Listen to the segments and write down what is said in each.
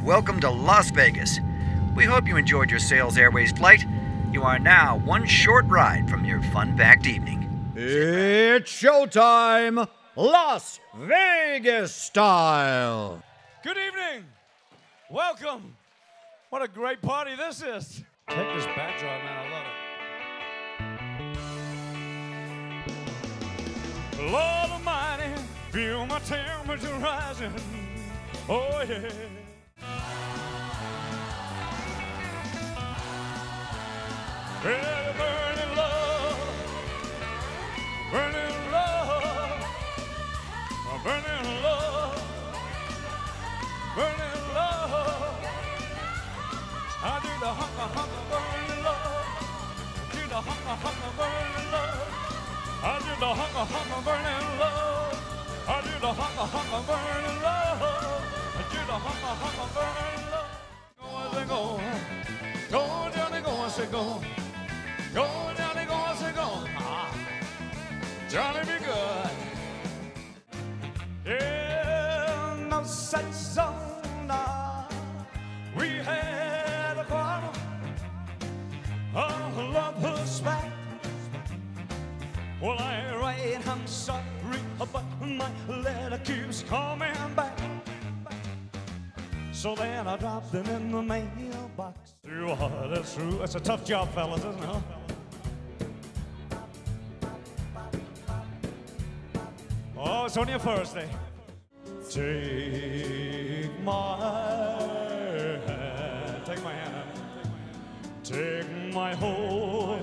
welcome to Las Vegas. We hope you enjoyed your Sales Airways flight. You are now one short ride from your fun-packed evening. It's showtime, Las Vegas style. Good evening. Welcome. What a great party this is. Take this backdrop, man. I love it. Lord Almighty, feel my temperature rising. Oh, yeah. Well, burning love, burning love, burning love, burning love. I do the hunka burning love, do the hunka burning love. I do the hunka burning love, I do the hunka burning love, I do the hunka burning love. Go, I say go, go, Johnny, go, I say go. Go, Johnny, go, I say go. Ah, Johnny, be good. Yeah, no such zone. We had a quarrel. Oh, love was back. Well, I write, I'm sorry, but my letter keeps coming back. So then I dropped them in the mailbox. That's true. It's a tough job, fellas, isn't it? Huh? Oh, it's only a Thursday. Take my hand. Take my hand. Take my whole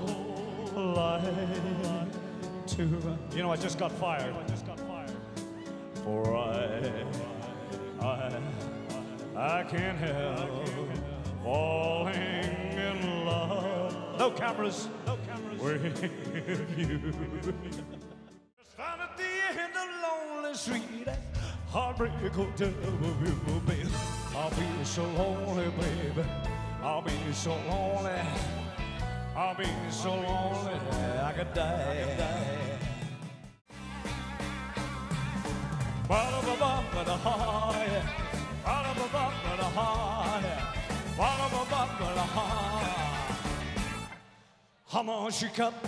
life to. You know, I just got fired. For I can't help falling in love. No cameras with you. Stand at the end of lonely street, heartbreak hotel, baby. I'll be so lonely, baby. I'll be so lonely. I'll be so lonely I could die. Ba-da-ba-ba-ba-da-ha-ya. I'm on shake up,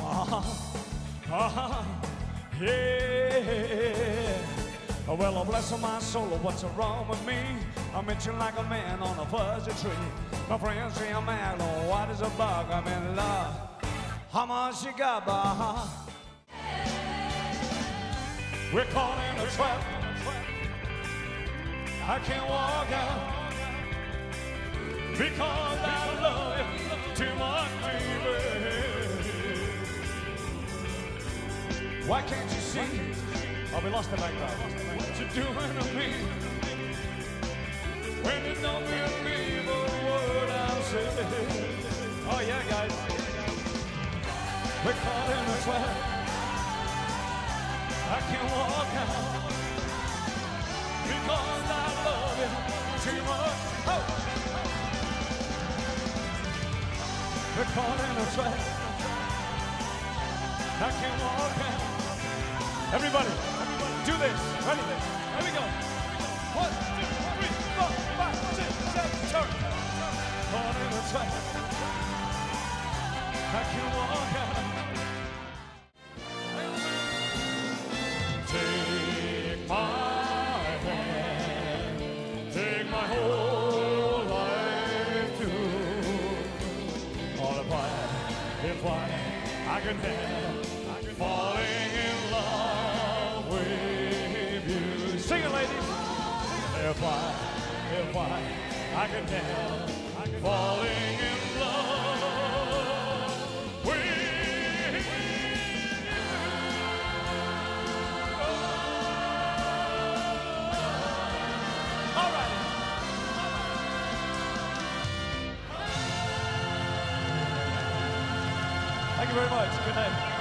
yeah. Well, bless my soul, what's wrong with me? I'm itching like a man on a fuzzy tree. My friends say I'm mad, oh, what is a bug? I'm in love. I'm on shake up, we're caught in a trap. I can't walk out because I love you too much, baby. Why can't you see? Oh, we lost the background. What you doing to me? When you don't believe a word I say. Oh yeah, guys. We're caught in a trap. I can't walk out. Because I love you too much. Oh. We're caught in a trap. I can't walk out. Everybody, do this. Ready? Here we go. 1, 2, 3, 4, 5, 6, 7, turn. Caught in a trap. I can't walk out. Take my whole life too. All the while, if I can help falling in love with you. Sing it, ladies. If I can help falling in love with you. All right. Thank you very much. Good night.